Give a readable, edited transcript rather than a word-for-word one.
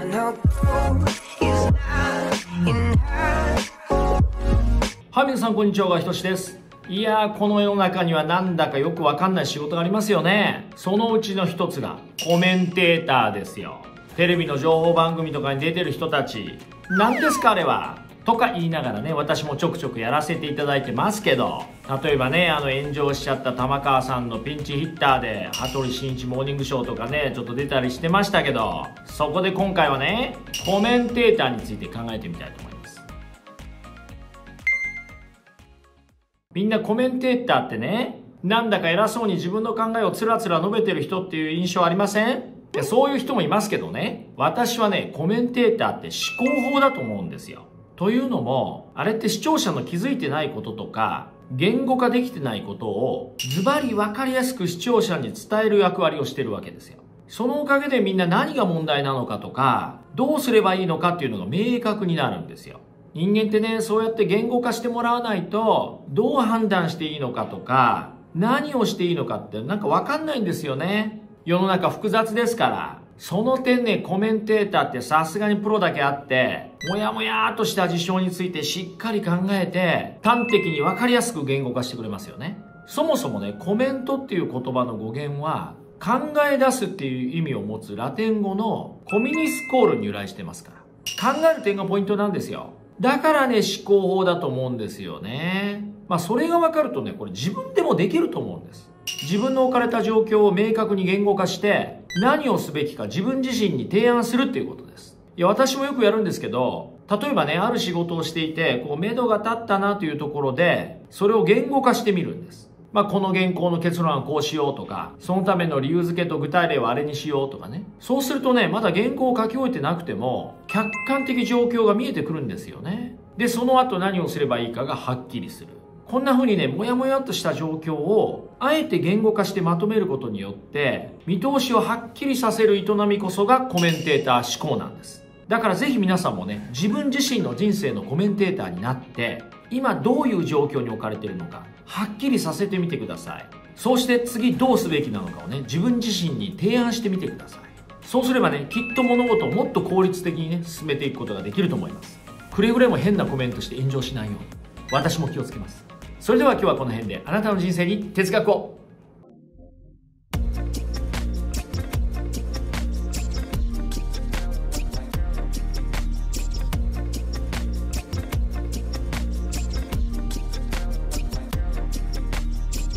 はい、皆さんこんにちは、ひとしです。いやー、この世の中にはなんだかよくわかんない仕事がありますよね。そのうちの一つがコメンテーターですよ。テレビの情報番組とかに出てる人たち、何ですかあれはとか言いながらね、私もちょくちょくやらせていただいてますけど、例えばね、炎上しちゃった玉川さんのピンチヒッターで羽鳥慎一モーニングショーとかね、ちょっと出たりしてましたけど、そこで今回はね、コメンテーターについて考えてみたいと思います。みんなコメンテーターってね、なんだか偉そうに自分の考えをつらつら述べてる人っていう印象ありません？そういう人もいますけどね、私はね、コメンテーターって思考法だと思うんですよ。というのも、あれって視聴者の気づいてないこととか、言語化できてないことをズバリ分かりやすく視聴者に伝える役割をしてるわけですよ。そのおかげでみんな何が問題なのかとか、どうすればいいのかっていうのが明確になるんですよ。人間ってね、そうやって言語化してもらわないと、どう判断していいのかとか、何をしていいのかってなんか分かんないんですよね。世の中複雑ですから。その点ね、コメンテーターってさすがにプロだけあって、もやもやーっとした事象についてしっかり考えて、端的に分かりやすく言語化してくれますよね。そもそもね、コメントっていう言葉の語源は、考え出すっていう意味を持つラテン語のコミニスコールに由来してますから。考える点がポイントなんですよ。だからね、思考法だと思うんですよね。それが分かるとね、これ自分でもできると思うんです。自分の置かれた状況を明確に言語化して、何をすべきか自分自身に提案するっていうことです。いや、私もよくやるんですけど、例えばね、ある仕事をしていて、目処が立ったなというところで、それを言語化してみるんです。この原稿の結論はこうしようとか、そのための理由付けと具体例はあれにしようとかね。そうするとね、まだ原稿を書き終えてなくても、客観的状況が見えてくるんですよね。で、その後何をすればいいかがはっきりする。こんな風にね、もやもやっとした状況を、あえて言語化してまとめることによって、見通しをはっきりさせる営みこそがコメンテーター思考なんです。だからぜひ皆さんもね、自分自身の人生のコメンテーターになって、今どういう状況に置かれているのか、はっきりさせてみてください。そうして次どうすべきなのかをね、自分自身に提案してみてください。そうすればね、きっと物事をもっと効率的にね、進めていくことができると思います。くれぐれも変なコメントして炎上しないように、私も気をつけます。それでは今日はこの辺で、あなたの人生に哲学を。